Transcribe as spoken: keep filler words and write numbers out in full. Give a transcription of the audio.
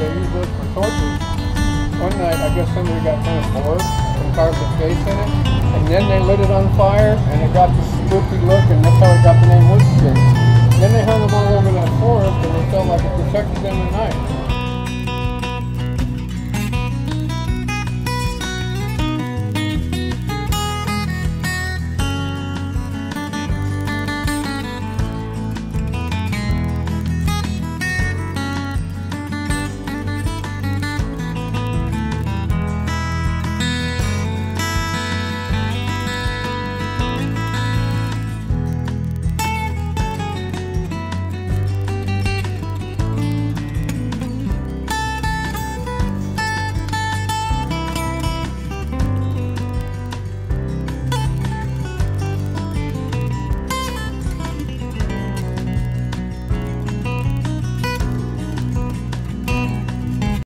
they used those for torches. One night, I guess somebody got kind of bored and carved a face in it, and then they lit it on fire, and it got this spooky look, and that's how it got the name wood skin. Then they hung them all over that forest, and they felt like it protected them at night.